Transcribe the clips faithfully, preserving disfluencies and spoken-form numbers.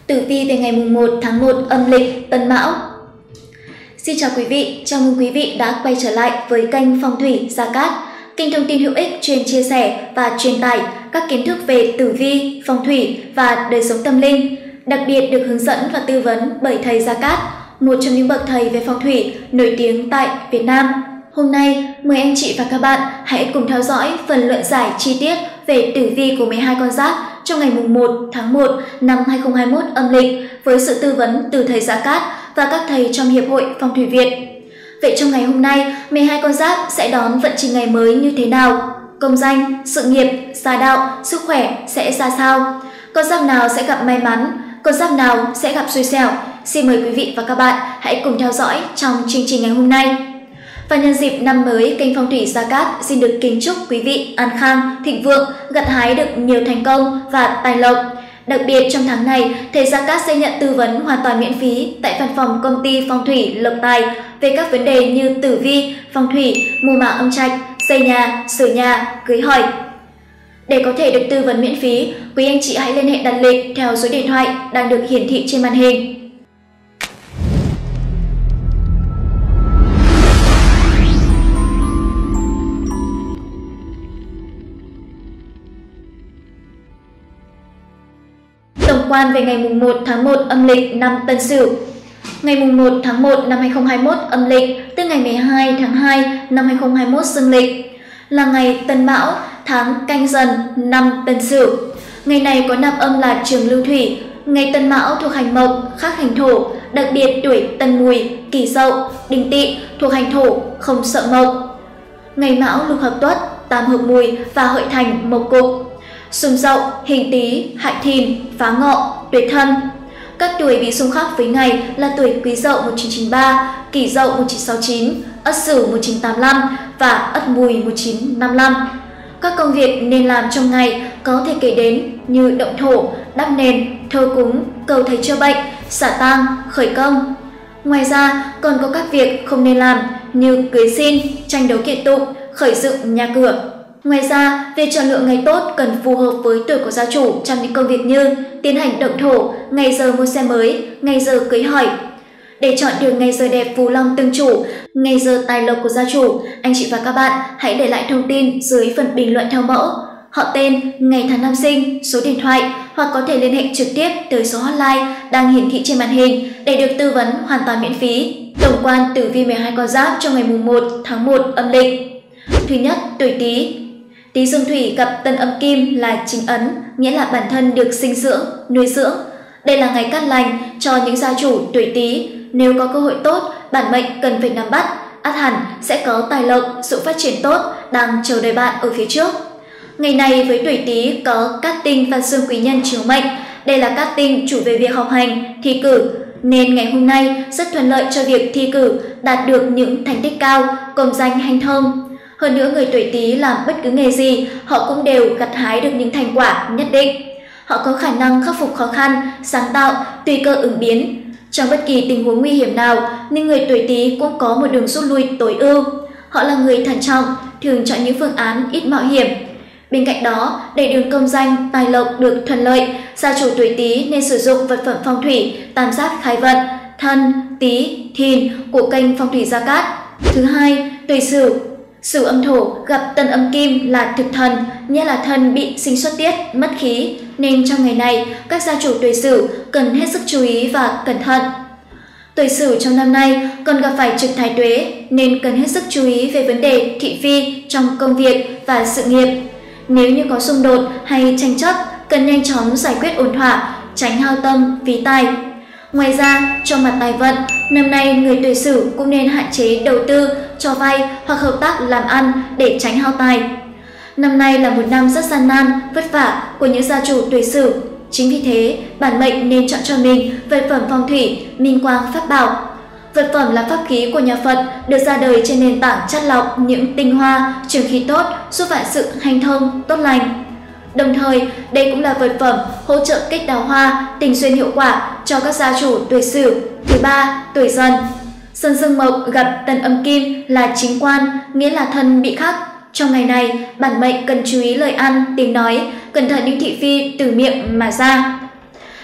Tử vi về ngày một tháng một âm lịch Tân Mão. Xin chào quý vị, chào mừng quý vị đã quay trở lại với kênh Phong thủy Gia Cát, kênh thông tin hữu ích chuyên chia sẻ và truyền tải các kiến thức về tử vi, phong thủy và đời sống tâm linh, đặc biệt được hướng dẫn và tư vấn bởi thầy Gia Cát, một trong những bậc thầy về phong thủy nổi tiếng tại Việt Nam. Hôm nay, mời anh chị và các bạn hãy cùng theo dõi phần luận giải chi tiết về tử vi của mười hai con giáp trong ngày một tháng một năm hai nghìn không trăm hai mươi mốt âm lịch với sự tư vấn từ thầy Gia Cát và các thầy trong Hiệp hội Phong thủy Việt. Vậy trong ngày hôm nay, mười hai con giáp sẽ đón vận trình ngày mới như thế nào? Công danh, sự nghiệp, gia đạo, sức khỏe sẽ ra sao? Con giáp nào sẽ gặp may mắn? Con giáp nào sẽ gặp xui xẻo? Xin mời quý vị và các bạn hãy cùng theo dõi trong chương trình ngày hôm nay. Và nhân dịp năm mới, kênh Phong thủy Gia Cát xin được kính chúc quý vị an khang, thịnh vượng, gặt hái được nhiều thành công và tài lộc. Đặc biệt trong tháng này, thầy Gia Cát sẽ nhận tư vấn hoàn toàn miễn phí tại văn phòng công ty Phong thủy Lộc Tài về các vấn đề như tử vi, phong thủy, mùa mã âm trạch, xây nhà, sửa nhà, cưới hỏi. Để có thể được tư vấn miễn phí, quý anh chị hãy liên hệ đặt lịch theo số điện thoại đang được hiển thị trên màn hình. Tổng quan về ngày một tháng một âm lịch năm Tân Sửu. Ngày một tháng một năm hai nghìn không trăm hai mươi mốt âm lịch, tức ngày mười hai tháng hai năm hai nghìn không trăm hai mươi mốt dương lịch, là ngày Tân Mão, tháng Canh Dần, năm Tân Sửu. Ngày này có nam âm là Trường Lưu Thủy. Ngày Tân Mão thuộc hành Mộc, khác hành Thổ, đặc biệt tuổi Tân Mùi, Kỷ Dậu, Đinh Tỵ thuộc hành Thổ, không sợ Mộc. Ngày Mão lục hợp Tuất, tam hợp Mùi và hợi thành Mộc Cục. Xung Dậu, Hình Tý, Hại Thìn, Phá Ngọ, Tuyệt Thân. Các tuổi bị xung khắc với ngày là tuổi Quý Dậu một nghìn chín trăm chín mươi ba, Kỷ Dậu một nghìn chín trăm sáu mươi chín, Ất Sửu một nghìn chín trăm tám mươi lăm và Ất Mùi một nghìn chín trăm năm mươi lăm. Các công việc nên làm trong ngày có thể kể đến như động thổ, đắp nền, thờ cúng, cầu thầy chữa bệnh, xả tang, khởi công. Ngoài ra còn có các việc không nên làm như cưới xin, tranh đấu kiện tụng, khởi dựng nhà cửa. Ngoài ra, việc chọn lựa ngày tốt cần phù hợp với tuổi của gia chủ trong những công việc như tiến hành động thổ, ngày giờ mua xe mới, ngày giờ cưới hỏi. Để chọn được ngày giờ đẹp phù long tương chủ, ngày giờ tài lộc của gia chủ, anh chị và các bạn hãy để lại thông tin dưới phần bình luận theo mẫu, họ tên, ngày tháng năm sinh, số điện thoại hoặc có thể liên hệ trực tiếp tới số hotline đang hiển thị trên màn hình để được tư vấn hoàn toàn miễn phí. Tổng quan tử vi mười hai con giáp trong ngày một tháng một âm lịch. Thứ nhất, tuổi Tý. Tý dương thủy gặp tân âm kim là chính ấn, nghĩa là bản thân được sinh dưỡng, nuôi dưỡng. Đây là ngày cát lành cho những gia chủ tuổi Tý. Nếu có cơ hội tốt, bản mệnh cần phải nắm bắt, ắt hẳn sẽ có tài lộc, sự phát triển tốt đang chờ đợi bạn ở phía trước. Ngày này với tuổi Tý có cát tinh và xương quý nhân chiếu mệnh. Đây là cát tinh chủ về việc học hành, thi cử, nên ngày hôm nay rất thuận lợi cho việc thi cử, đạt được những thành tích cao, công danh hanh thông. Hơn nữa, người tuổi Tý làm bất cứ nghề gì, họ cũng đều gặt hái được những thành quả nhất định. Họ có khả năng khắc phục khó khăn, sáng tạo, tùy cơ ứng biến. Trong bất kỳ tình huống nguy hiểm nào, nhưng người tuổi Tý cũng có một đường rút lui tối ưu. Họ là người thận trọng, thường chọn những phương án ít mạo hiểm. Bên cạnh đó, để đường công danh, tài lộc được thuận lợi, gia chủ tuổi Tý nên sử dụng vật phẩm phong thủy tam giác khai vận, Thân, Tý, Thìn của kênh Phong thủy Gia Cát. Thứ hai, tuổi Sửu. Sửu âm thổ gặp tân âm kim là thực thần, nghĩa là thân bị sinh xuất tiết, mất khí, nên trong ngày này các gia chủ tuổi Sửu cần hết sức chú ý và cẩn thận. Tuổi Sửu trong năm nay còn gặp phải trực thái tuế nên cần hết sức chú ý về vấn đề thị phi trong công việc và sự nghiệp. Nếu như có xung đột hay tranh chấp, cần nhanh chóng giải quyết ổn thỏa, tránh hao tâm, phí tài. Ngoài ra, trong mặt tài vận, năm nay người tuổi Sửu cũng nên hạn chế đầu tư, cho vay hoặc hợp tác làm ăn để tránh hao tài. Năm nay là một năm rất gian nan, vất vả của những gia chủ tuổi Sửu. Chính vì thế, bản mệnh nên chọn cho mình vật phẩm phong thủy, minh quang pháp bảo. Vật phẩm là pháp khí của nhà Phật, được ra đời trên nền tảng chắt lọc những tinh hoa, trường khí tốt, giúp vạn sự hanh thông, tốt lành. Đồng thời, đây cũng là vật phẩm hỗ trợ kết đào hoa, tình duyên hiệu quả cho các gia chủ tuổi Sửu. Thứ ba, tuổi Dần. Sơn dương mộc gặp tân âm kim là chính quan, nghĩa là thân bị khắc. Trong ngày này, bản mệnh cần chú ý lời ăn, tiếng nói, cẩn thận những thị phi từ miệng mà ra.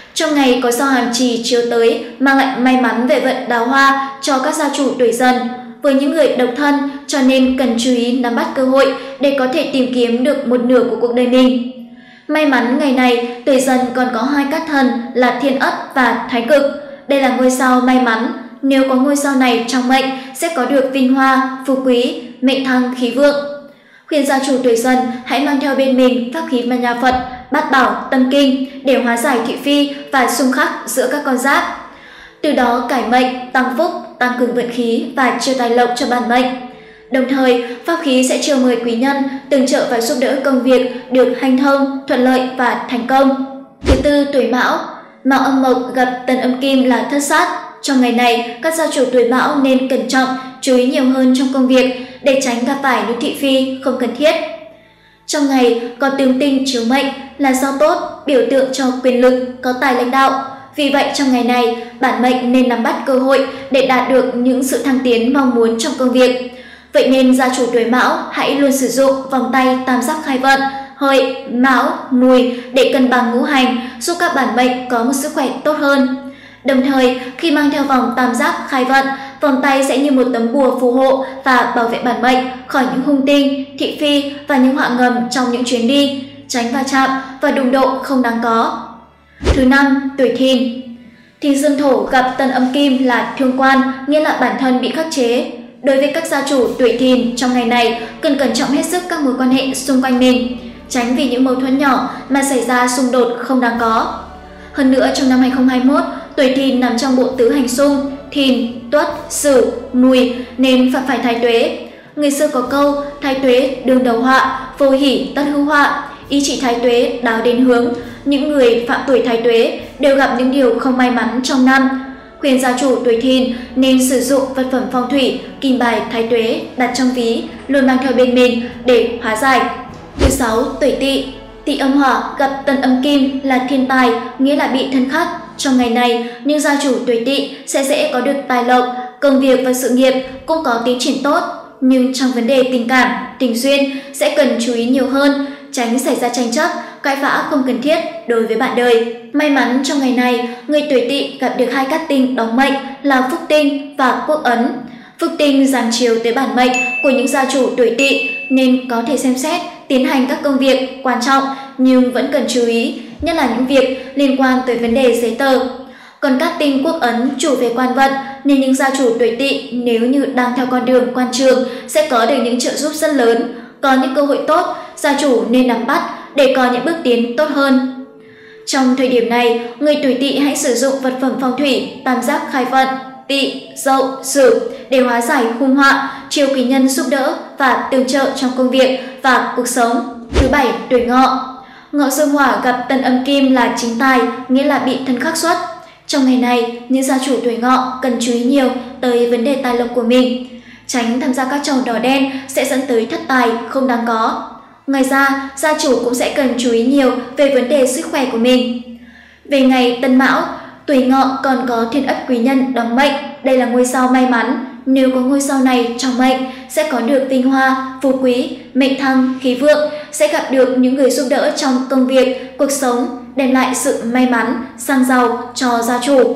Trong ngày có sao hàm trì chiếu tới mang lại may mắn về vận đào hoa cho các gia chủ tuổi Dần. Với những người độc thân cho nên cần chú ý nắm bắt cơ hội để có thể tìm kiếm được một nửa của cuộc đời mình. May mắn ngày này tuổi Dần còn có hai cát thần là Thiên Ất và Thái Cực. Đây là ngôi sao may mắn. Nếu có ngôi sao này trong mệnh sẽ có được vinh hoa, phú quý, mệnh thăng khí vượng. Khuyên gia chủ tuổi Dần hãy mang theo bên mình pháp khí mà nhà Phật, Bát Bảo, Tâm Kinh để hóa giải thị phi và xung khắc giữa các con giáp. Từ đó cải mệnh, tăng phúc, tăng cường vận khí và chiêu tài lộc cho bản mệnh. Đồng thời, pháp khí sẽ chiêu mời quý nhân tương trợ và giúp đỡ công việc được hanh thông, thuận lợi và thành công. Thứ tư, tuổi Mão. Mão âm mộc gặp Tân âm kim là Thất sát. Trong ngày này, các gia chủ tuổi Mão nên cẩn trọng, chú ý nhiều hơn trong công việc để tránh gặp phải những thị phi không cần thiết. Trong ngày có tướng tinh chiếu mệnh là sao tốt, biểu tượng cho quyền lực, có tài lãnh đạo. Vì vậy trong ngày này, bản mệnh nên nắm bắt cơ hội để đạt được những sự thăng tiến mong muốn trong công việc. Vậy nên gia chủ tuổi Mão hãy luôn sử dụng vòng tay tam giác khai vận, Hợi, Mão, Mùi để cân bằng ngũ hành, giúp các bản mệnh có một sức khỏe tốt hơn. Đồng thời, khi mang theo vòng tam giác khai vận, vòng tay sẽ như một tấm bùa phù hộ và bảo vệ bản mệnh khỏi những hung tinh, thị phi và những họa ngầm trong những chuyến đi, tránh va chạm và đụng độ không đáng có. Thứ năm, tuổi Thìn. Thìn dương thổ gặp Tân âm kim là thương quan, nghĩa là bản thân bị khắc chế. Đối với các gia chủ tuổi Thìn trong ngày này, cần cẩn trọng hết sức các mối quan hệ xung quanh mình, tránh vì những mâu thuẫn nhỏ mà xảy ra xung đột không đáng có. Hơn nữa trong năm hai không hai mốt, tuổi Thìn nằm trong bộ tứ hành xung Thìn, Tuất, Sửu, Mùi nên phạm phải thái tuế. Người xưa có câu thái tuế đương đầu họa, vô hỷ tất hữu họa, ý chỉ thái tuế đáo đến hướng. Những người phạm tuổi thái tuế đều gặp những điều không may mắn trong năm. Khuyên gia chủ tuổi Thìn nên sử dụng vật phẩm phong thủy, kim bài thái tuế đặt trong ví, luôn mang theo bên mình để hóa giải. Thứ sáu, tuổi Tỵ. Tỵ âm hỏa gặp Tân âm kim là thiên tài, nghĩa là bị thân khắc. Trong ngày này, những gia chủ tuổi Tỵ sẽ dễ có được tài lộc, công việc và sự nghiệp cũng có tiến triển tốt. Nhưng trong vấn đề tình cảm, tình duyên sẽ cần chú ý nhiều hơn, tránh xảy ra tranh chấp, cãi vã không cần thiết đối với bạn đời. May mắn trong ngày này, người tuổi Tỵ gặp được hai cát tinh đóng mệnh là Phúc tinh và Quốc ấn. Phúc tinh giáng chiếu tới bản mệnh của những gia chủ tuổi Tỵ nên có thể xem xét tiến hành các công việc quan trọng, nhưng vẫn cần chú ý, nhất là những việc liên quan tới vấn đề giấy tờ. Còn cát tinh Quốc ấn chủ về quan vận nên những gia chủ tuổi Tỵ nếu như đang theo con đường quan trường sẽ có được những trợ giúp rất lớn. Có những cơ hội tốt, gia chủ nên nắm bắt để có những bước tiến tốt hơn. Trong thời điểm này, người tuổi Tỵ hãy sử dụng vật phẩm phong thủy tam giác khai vận, Tỵ, Dậu, Sửu để hóa giải hung họa, chiêu quý nhân giúp đỡ và tương trợ trong công việc và cuộc sống. Thứ bảy, tuổi Ngọ. Ngọ dương hỏa gặp Tân âm kim là chính tài, nghĩa là bị thân khắc xuất. Trong ngày này, những gia chủ tuổi Ngọ cần chú ý nhiều tới vấn đề tài lộc của mình, tránh tham gia các trò đỏ đen sẽ dẫn tới thất tài không đáng có. Ngoài ra, gia chủ cũng sẽ cần chú ý nhiều về vấn đề sức khỏe của mình. Về ngày Tân Mão, tuổi Ngọ còn có Thiên Ất quý nhân đóng mệnh, đây là ngôi sao may mắn. Nếu có ngôi sao này trong mệnh sẽ có được vinh hoa, phú quý, mệnh thăng, khí vượng, sẽ gặp được những người giúp đỡ trong công việc, cuộc sống, đem lại sự may mắn, sang giàu cho gia chủ.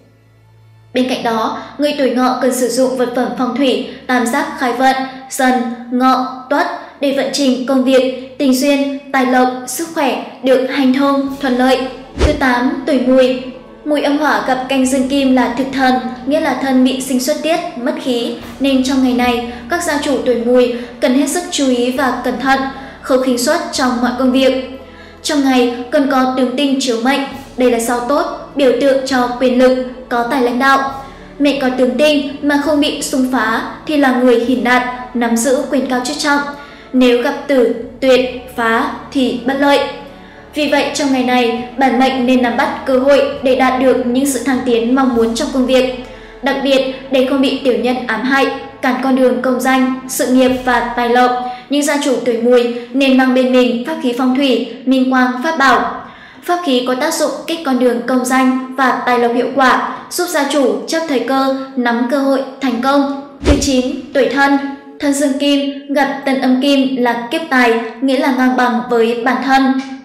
Bên cạnh đó, người tuổi Ngọ cần sử dụng vật phẩm phong thủy tam giác khai vận, Dần, Ngọ, Tuất để vận trình công việc, tình duyên, tài lộc, sức khỏe được hanh thông, thuận lợi. Thứ tám, tuổi Mùi. Mùi âm hỏa gặp canh dương kim là thực thần, nghĩa là thân bị sinh xuất tiết, mất khí, nên trong ngày này, các gia chủ tuổi Mùi cần hết sức chú ý và cẩn thận, không khinh suất trong mọi công việc. Trong ngày cần có tướng tinh chiếu mệnh, đây là sao tốt, biểu tượng cho quyền lực, có tài lãnh đạo. Mệnh có tướng tinh mà không bị xung phá thì là người hiển đạt, nắm giữ quyền cao chức trọng. Nếu gặp tử, tuyệt, phá thì bất lợi. Vì vậy trong ngày này, bản mệnh nên nắm bắt cơ hội để đạt được những sự thăng tiến mong muốn trong công việc. Đặc biệt để không bị tiểu nhân ám hại, cản con đường công danh, sự nghiệp và tài lộc, những gia chủ tuổi Mùi nên mang bên mình pháp khí phong thủy, minh quang, pháp bảo. Pháp khí có tác dụng kích con đường công danh và tài lộc hiệu quả, giúp gia chủ chấp thời cơ, nắm cơ hội thành công. Thứ chín, tuổi Thân. Thân dương kim gặp Tân âm kim là kiếp tài, nghĩa là ngang bằng với bản thân.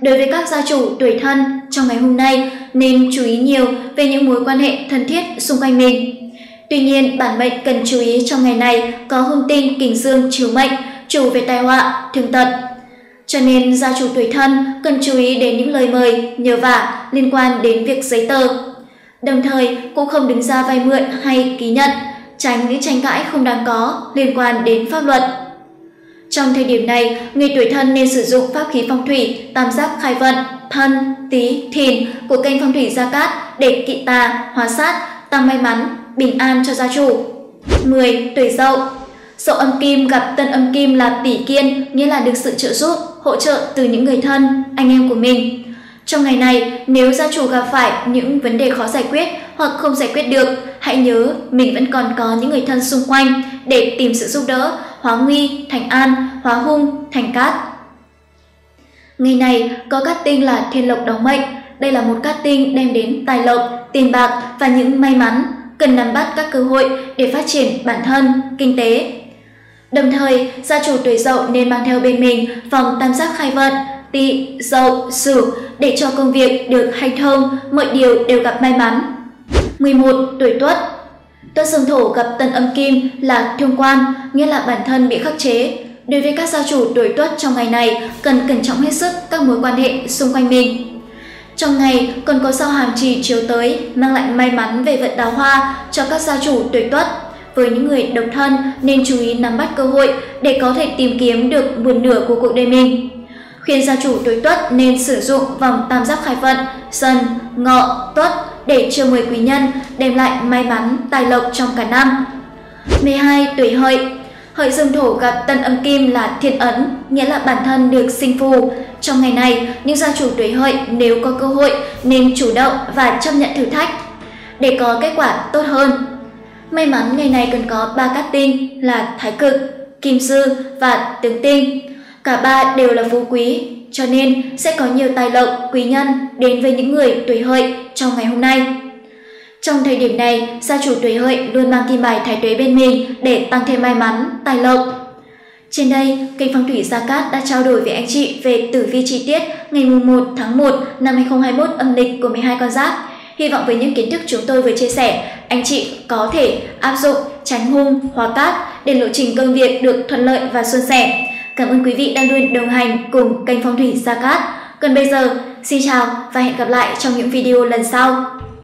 Đối với các gia chủ tuổi Thân trong ngày hôm nay nên chú ý nhiều về những mối quan hệ thân thiết xung quanh mình. Tuy nhiên, bản mệnh cần chú ý trong ngày này có hung tinh Kình Dương chiếu mệnh, chủ về tai họa, thương tật. Cho nên gia chủ tuổi Thân cần chú ý đến những lời mời, nhờ vả liên quan đến việc giấy tờ. Đồng thời cũng không đứng ra vay mượn hay ký nhận, tránh những tranh cãi không đáng có liên quan đến pháp luật. Trong thời điểm này, người tuổi Thân nên sử dụng pháp khí phong thủy tam giác khai vận Thân, Tý, Thìn của kênh phong thủy Gia Cát để kỵ tà, hóa sát, tăng may mắn, bình an cho gia chủ. mười. Tuổi Dậu. Dậu âm kim gặp tân âm kim là tỷ kiên, nghĩa là được sự trợ giúp, hỗ trợ từ những người thân, anh em của mình. Trong ngày này, nếu gia chủ gặp phải những vấn đề khó giải quyết hoặc không giải quyết được, hãy nhớ mình vẫn còn có những người thân xung quanh để tìm sự giúp đỡ, hóa nguy thành an, hóa hung thành cát. Ngày này có cát tinh là thiên lộc đóng mệnh. Đây là một cát tinh đem đến tài lộc, tiền bạc và những may mắn, cần nắm bắt các cơ hội để phát triển bản thân, kinh tế. Đồng thời, gia chủ tuổi Dậu nên mang theo bên mình vòng tam giác khai vận Tỵ, Dậu, Sửu để cho công việc được hanh thông, mọi điều đều gặp may mắn. mười một. Tuổi Tuất. Tuất dương thổ gặp tân âm kim là thương quan, nghĩa là bản thân bị khắc chế. Đối với các gia chủ tuổi Tuất trong ngày này cần cẩn trọng hết sức các mối quan hệ xung quanh mình. Trong ngày còn có sao hàm trì chiếu tới, mang lại may mắn về vận đào hoa cho các gia chủ tuổi Tuất. Với những người độc thân nên chú ý nắm bắt cơ hội để có thể tìm kiếm được một nửa của cuộc đời mình. Khuyên gia chủ tuổi Tuất nên sử dụng vòng tam giác khai vận Dần, Ngọ, Tuất để chiêu mời quý nhân, đem lại may mắn, tài lộc trong cả năm. mười hai. Tuổi Hợi. Hợi dương thổ gặp tân âm kim là thiên ấn, nghĩa là bản thân được sinh phù. Trong ngày này, những gia chủ tuổi Hợi nếu có cơ hội nên chủ động và chấp nhận thử thách để có kết quả tốt hơn. May mắn ngày này cần có ba cát tinh là Thái Cực, Kim Sư và Tướng Tinh. Cả ba đều là phú quý, cho nên sẽ có nhiều tài lộc, quý nhân đến với những người tuổi Hợi trong ngày hôm nay. Trong thời điểm này, gia chủ tuổi Hợi luôn mang kim bài thái tuế bên mình để tăng thêm may mắn, tài lộc. Trên đây, kênh Phong thủy Gia Cát đã trao đổi với anh chị về tử vi chi tiết ngày một tháng một năm hai nghìn không trăm hai mươi mốt âm lịch của mười hai con giáp. Hy vọng với những kiến thức chúng tôi vừa chia sẻ, anh chị có thể áp dụng tránh hung, hóa cát để lộ trình công việc được thuận lợi và suôn sẻ. Cảm ơn quý vị đã luôn đồng hành cùng kênh Phong thủy Gia Cát. Còn bây giờ, xin chào và hẹn gặp lại trong những video lần sau.